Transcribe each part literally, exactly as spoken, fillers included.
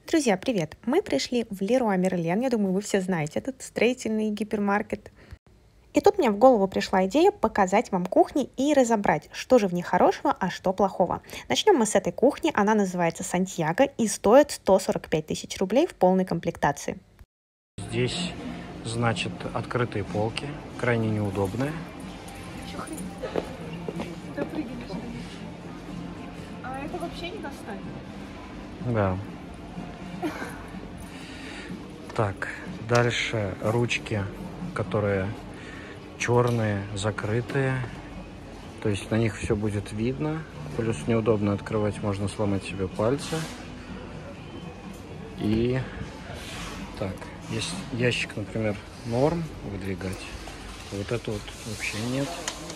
Друзья, привет! Мы пришли в Леруа Мерлен, я думаю, вы все знаете этот строительный гипермаркет. И тут мне в голову пришла идея показать вам кухни и разобрать, что же в них хорошего, а что плохого. Начнем мы с этой кухни, она называется Сантьяго и стоит сто сорок пять тысяч рублей в полной комплектации. Здесь, значит, открытые полки, крайне неудобные. А это вообще не достать? Да. Так, дальше ручки, которые черные, закрытые. То есть на них все будет видно. Плюс неудобно открывать, можно сломать себе пальцы. И так, есть ящик, например, норм выдвигать. Вот это вот вообще нет.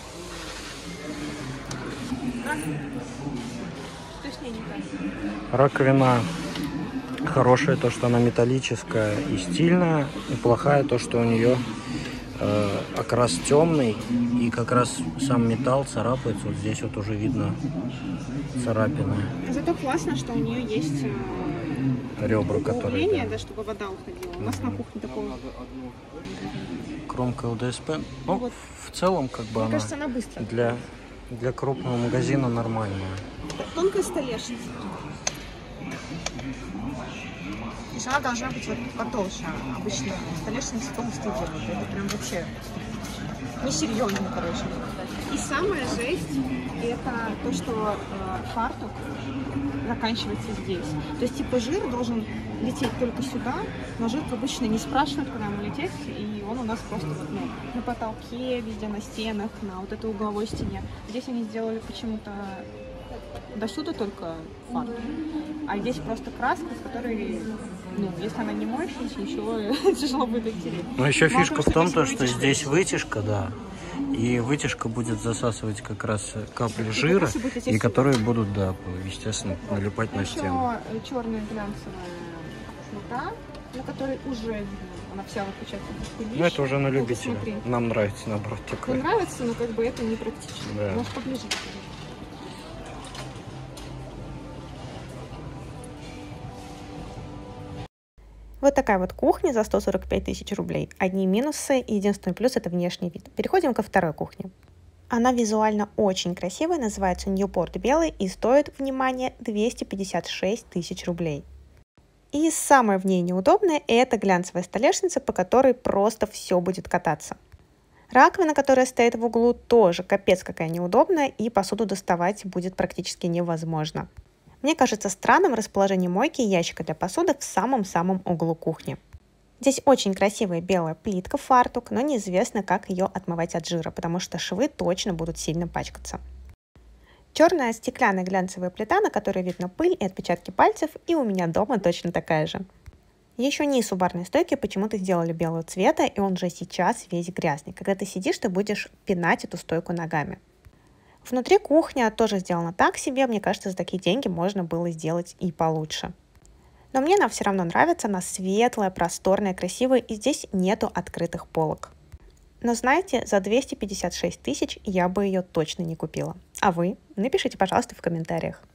Раковина хорошая, то, что она металлическая и стильная, и плохая, то, что у нее э, окрас темный, и как раз сам металл царапается. Вот здесь вот уже видно царапины. Зато классно, что у нее есть ребра, которые, да, чтобы вода уходила. У нас на кухне такого. Кромка ЛДСП. Ну, вот. В целом, как бы, Мне она, кажется, она быстро. Для, для крупного магазина нормальная. Тонкая столешница. То есть она должна быть вот потолще. Обычно столешницы толстые делают. Это прям вообще несерьезно, короче. И самая жесть — это то, что э, фартук заканчивается здесь. То есть типа жир должен лететь только сюда, но жир обычно не спрашивает, куда ему лететь, и он у нас просто вот, ну, на потолке, везде на стенах, на вот этой угловой стене. Здесь они сделали почему-то до сюда только фартук, а здесь просто краска, с которой, ну, если она не моющаяся, еще тяжело будет идти. Но еще фишка в том, то, что здесь вытяжка, да, и вытяжка будет засасывать как раз капли и жира, и которые будут, да, естественно, налипать на стену. Еще черная глянцевая плита, на которой уже видно, она вся вот получается пылища. Ну, это уже на любителя. Нам нравится, наоборот, такое. Мне нравится, но как бы это не практично. Да. Может, поближе. Вот такая вот кухня за сто сорок пять тысяч рублей. Одни минусы и единственный плюс — это внешний вид. Переходим ко второй кухне. Она визуально очень красивая, называется Ньюпорт Белый и стоит, внимание, двести пятьдесят шесть тысяч рублей. И самое в ней неудобное — это глянцевая столешница, по которой просто все будет кататься. Раковина, которая стоит в углу, тоже капец какая неудобная, и посуду доставать будет практически невозможно. Мне кажется странным расположение мойки и ящика для посуды в самом-самом углу кухни. Здесь очень красивая белая плитка фартук, но неизвестно, как ее отмывать от жира, потому что швы точно будут сильно пачкаться. Черная стеклянная глянцевая плита, на которой видно пыль и отпечатки пальцев, и у меня дома точно такая же. Еще низ у барной стойки почему-то сделали белого цвета, и он же сейчас весь грязный. Когда ты сидишь, ты будешь пинать эту стойку ногами. Внутри кухня тоже сделана так себе, мне кажется, за такие деньги можно было сделать и получше. Но мне она все равно нравится, она светлая, просторная, красивая, и здесь нету открытых полок. Но знаете, за двести пятьдесят шесть тысяч я бы ее точно не купила. А вы? Напишите, пожалуйста, в комментариях.